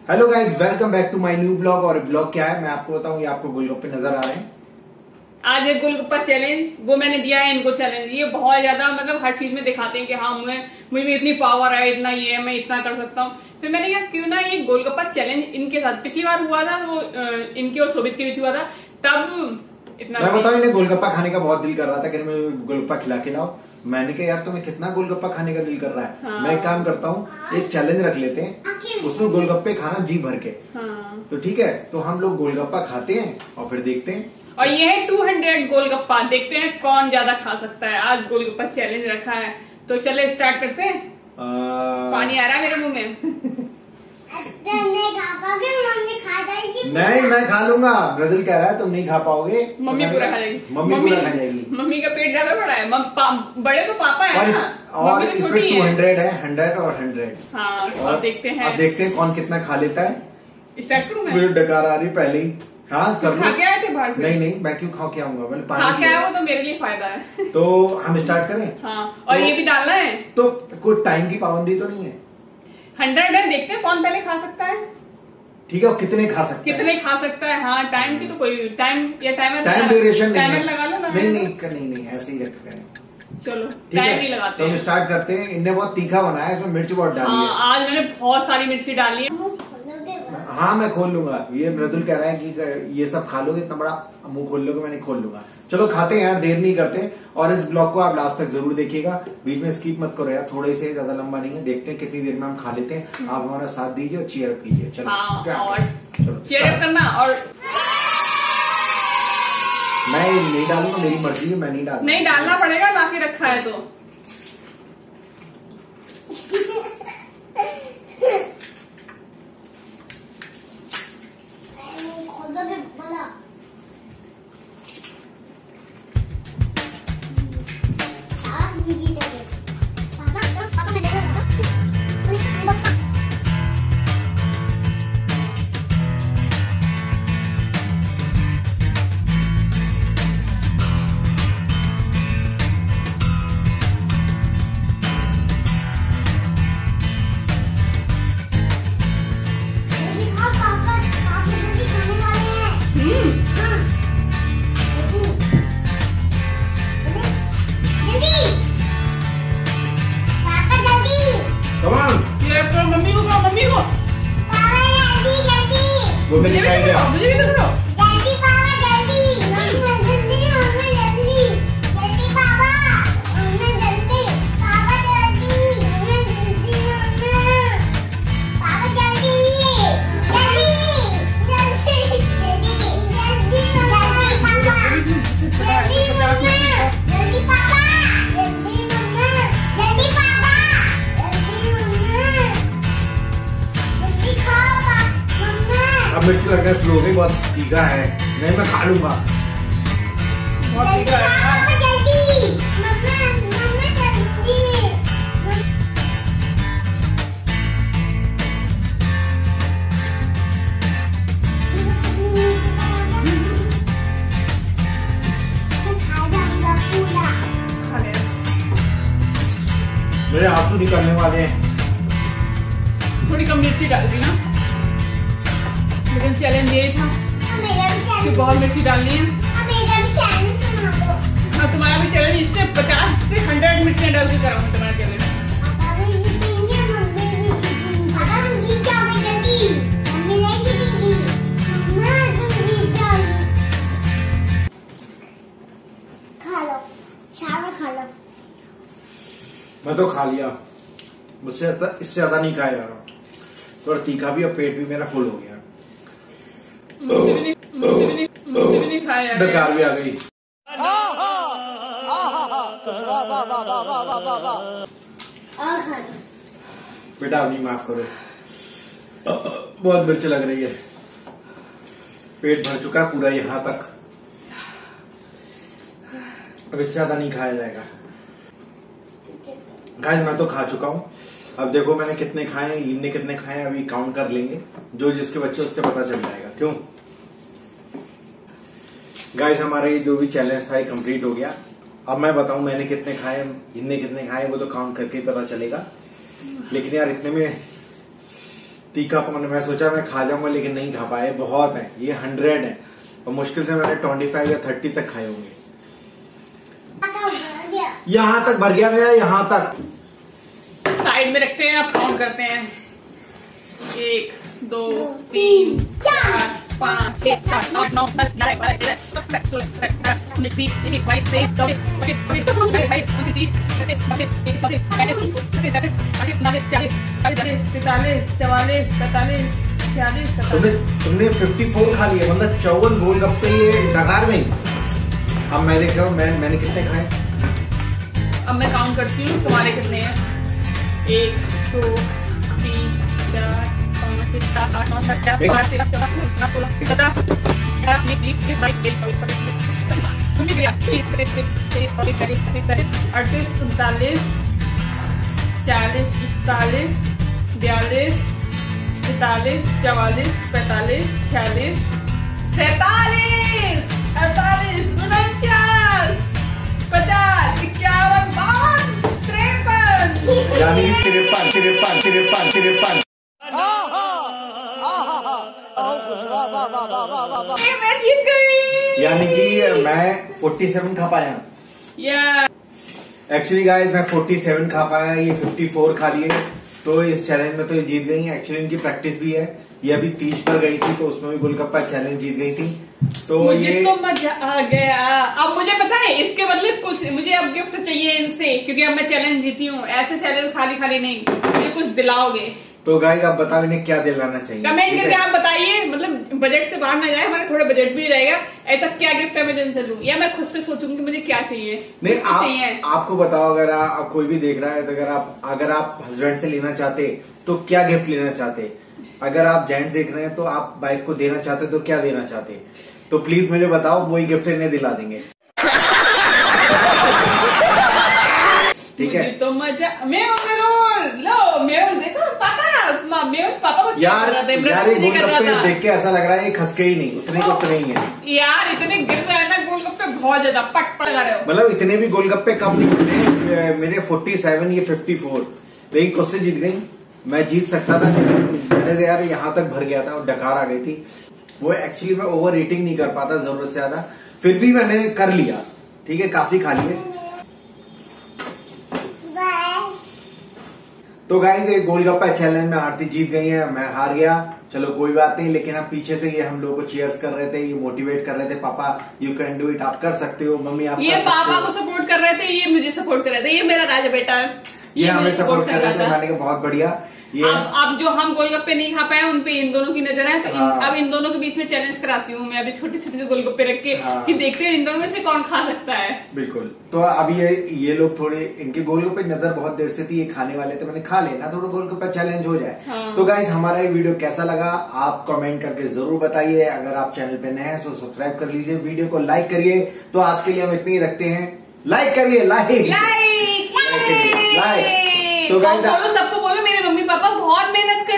Hello guys, welcome back to my new blog. और blog क्या है मैं आपको बताऊं। ये आपको गोलगप्पे नजर आ रहे हैं। आज एक गोलगप्पा चैलेंज वो मैंने दिया है इनको चैलेंज। ये बहुत ज्यादा मतलब हर चीज में दिखाते हैं कि हाँ मुझे में इतनी पावर है, इतना ये है, मैं इतना कर सकता हूँ। फिर मैंने कहा क्यों ना ये गोलगप्पा चैलेंज इनके साथ, पिछली बार हुआ था वो इनके और शोभित के बीच हुआ था, तब इतना मैं बताऊं इन्हें गोलगप्पा खाने का बहुत दिल कर रहा था कि मैं गोलगप्पा खिला के लाओ। मैंने कहा यार तुम्हें कितना गोलगप्पा खाने का दिल कर रहा है। हाँ। मैं एक काम करता हूँ, एक चैलेंज रख लेते हैं, उसमें गोलगप्पे खाना जी भर के। हाँ। तो ठीक है, तो हम लोग गोलगप्पा खाते हैं और फिर देखते हैं। और ये है 200 गोलगप्पा, देखते हैं कौन ज्यादा खा सकता है। आज गोलगप्पा चैलेंज रखा है, तो चले स्टार्ट करते हैं। पानी आ रहा है मेरे मुंह में। नहीं खा पाओगे, मम्मी खा जाएगी। नहीं, मैं खा लूंगा। ब्रदर कह रहा है तुम नहीं खा पाओगे। मम्मी पूरा खा जाएगी। मम्मी पूरा खा जाएगी। मम्मी का पेट ज्यादा बड़ा है। बड़े तो पापा है ना, और मम्मी तो इसमें छोटी 200 है, 100 और 100। हाँ, और देखते हैं। अब देखते हैं कौन कितना खा लेता है। स्टार्ट करूँ मैं? मुझे डकार आ रही पहले ही। हाँ कर खा के आए थे बाहर से? नहीं, मैं क्यों खा के आऊंगा, मैंने खा पानी के आया वो तो मेरे लिए फायदा है। तो हम स्टार्ट करें। हाँ, और ये भी डालना है। तो कोई टाइम की पाबंदी तो नहीं है? 100 है, देखते हैं कौन पहले खा सकता है। ठीक है, और कितने खा सकते हैं? कितने खा सकता है। हाँ, टाइम की तो कोई टाइम या टाइमर ड्यूरेशन टाइमर लगा लो ना। नहीं ऐसे ही रख रहे हैं। चलो ठीक टाइम है, ही लगाते तो हम हैं। स्टार्ट करते हैं। इनने बहुत तीखा बनाया है, इसमें मिर्च बहुत डाली है। हाँ, आज मैंने बहुत सारी मिर्ची डाली है। मुंह खोलोगे? हाँ मैं खोल लूंगा। ये मृदुल कह रहा है कि ये सब खा लोगे, इतना बड़ा मुंह खोल लोगे। मैंने खोल लूंगा। चलो खाते हैं यार, देर नहीं करते। और इस ब्लॉग को आप लास्ट तक जरूर देखिएगा, बीच में स्किप मत करो यार। थोड़े से ज्यादा लंबा नहीं है, देखते हैं कितनी देर में हम खा लेते हैं। आप हमारा साथ दीजिए और चीयर अप कीजिए। चलो हाँ, और चलो चीयर अप करना। और मैं नहीं डालूंगा, मेरी मर्जी है, मैं नहीं डालूंगा। नहीं डालना पड़ेगा, लाके रखा है तो। मुंह खोलोगे बोला। आप नहीं जीतोगे। पापा मैं देखो ना। मम्मी को कहो, मम्मी को। वो मेरी साइड है। मुझे भी तो करो। अब मिर्च लगना शुरू हो गई, बहुत तीखा है। नहीं मैं खा लूंगा। बहुत तीखा है। खा ले। मेरे आंसू निकलने वाले हैं। थोड़ी कम मिर्ची डाल दी ना, लेकिन चैलेंज यही था कि बहुत मिर्ची डालनी है। हाँ, तुम्हारा भी चैलेंज इससे 50 से 100 मिर्चियाँ डाल के कराऊंगा तुम्हारा चैलेंज। मैं तो खा लिया, मुझसे इससे ज्यादा नहीं खाया यार। थोड़ा तीखा भी और पेट भी मेरा फुल हो गया। मुझसे भी नहीं खाया यार। डकार भी आ गई। बेटा अभी माफ करो, बहुत मिर्च लग रही है। पेट भर चुका है पूरा यहाँ तक। अब इससे ज्यादा नहीं खाया जाएगा। गाइस मैं तो खा चुका हूँ। अब देखो मैंने कितने खाए हैं, इनने कितने खाए हैं, अभी काउंट कर लेंगे। जो जिसके बच्चे उससे पता चल जाएगा। क्यों गाइस, हमारा ये जो भी चैलेंज था ये कंप्लीट हो गया। अब मैं बताऊं मैंने कितने खाए, इनने कितने खाए, वो तो काउंट करके ही पता चलेगा। लेकिन यार इतने में तीखापन मैं सोचा मैं खा जाऊंगा, लेकिन नहीं खा पाए, बहुत है ये 100 है और मुश्किल से मैंने 25 या 30 तक खाए होंगे। यहाँ तक भर गया मेरा, यहाँ तक। साइड में रखते हैं, आप काउंट करते हैं। 1 2 3 4 5 6 7 8 9 10 11 12 13 19 20 21 22 23 24 25 26 27 28 तुमने 54 खा लिए, मतलब 54 गोलगप्पे ये डकार गई। अब मैं देख रहा हूँ मैंने कितने खाए। अब मैं काउंट करती हूँ तुम्हारे कितने हैं। 1 2 3 4 5 6 7 8 9 10 11 12 13 14 15 16 17 18 19 20 21 22 23 24 25 29 40 41 42 43 44 45 46 47 48 49 50 51 52 53 यानी 53। मैं जीत गई। यानी कि मैं 47 खा पाया। एक्चुअली गाइस मैं 47 खा पाया, ये 54 खा लिए, तो इस चैलेंज में तो ये जीत गई। एक्चुअली इनकी प्रैक्टिस भी है, ये अभी 30 पर गई थी तो उसमें भी गोलगप्पा चैलेंज जीत गई थी। तो मुझे ये तो मजा आ गया। अब मुझे पता है इसके बदले कुछ मुझे अब गिफ्ट चाहिए इनसे, क्योंकि अब मैं चैलेंज जीती हूँ। ऐसे चैलेंज खाली खाली नहीं, मुझे कुछ दिलाओगे। तो गाइस आप बताओ इन्हें क्या दिलाना चाहिए, कमेंट करके आप बताइए, मतलब बजट से बाहर ना जाए, हमारे थोड़ा बजट भी रहेगा। ऐसा क्या गिफ्ट है मैं जिनसे लूं, या मैं खुद से सोचूंगी मुझे क्या चाहिए। नहीं चाहिए आपको बताओ। अगर आप कोई भी देख रहा है तो अगर आप हस्बैंड से लेना चाहते तो क्या गिफ्ट लेना चाहते। अगर आप जेंट्स देख रहे हैं तो आप वाइफ को देना चाहते तो क्या देना चाहते। तो प्लीज मुझे बताओ, वही गिफ्ट इन्हें दिला देंगे। ठीक है तो मजा देखो पापा को यार ये गोलगप्पे देख के ऐसा लग रहा है ये खसके ही नहीं, उतने को उतने ही है यार। इतने गिर रहे हैं ना गोलगप्पे, बहुत ज्यादा पट लगा रहे हो। मतलब इतने भी गोलगप्पे कम नहीं होते। मेरे 47 ये 54, लेकिन कुछ जीत गई। मैं जीत सकता था, लेकिन मैंने यार यहाँ तक भर गया था और डकार आ गई थी। वो एक्चुअली मैं ओवर रेटिंग नहीं कर पाता जरूरत से ज्यादा, फिर भी मैंने कर लिया। ठीक है, काफी खा लिए। तो गाइस ये गोलगप्पा चैलेंज में आरती जीत गई है, मैं हार गया। चलो कोई बात नहीं, लेकिन अब पीछे से ये हम लोगों को चीयर्स कर रहे थे, ये मोटिवेट कर रहे थे, पापा यू कैन डू इट, आप कर सकते हो, मम्मी आप ये पापा को सपोर्ट कर रहे थे, ये मुझे सपोर्ट कर रहे थे, ये मेरा राजा बेटा है, ये हमें सपोर्ट कर रहे थे। मैंने कहा बहुत बढ़िया। अब जो हम गोलगप्पे नहीं खा पाए उन पे इन दोनों की नजर है, तो अब इन दोनों के बीच में चैलेंज कराती हूँ मैं अभी, छोटे छोटे से गोलगप्पे रख के कि देखते हैं इन दोनों में से कौन खा सकता है। बिल्कुल। तो अभी ये लोग थोड़े, इनके गोलगप्पे नजर बहुत देर से थी, ये खाने वाले थे, मैंने खा लेना थोड़ा गोलगप्पा चैलेंज हो जाए। तो गाइस हमारा ये वीडियो कैसा लगा आप कमेंट करके जरूर बताइए। अगर आप चैनल पे नए हैं तो सब्सक्राइब कर लीजिए, वीडियो को लाइक करिए। तो आज के लिए हम इतने ही रखते हैं, लाइक करिए, लाइक। तो गाइस सबको बोलो मेरे मम्मी पापा बहुत मेहनत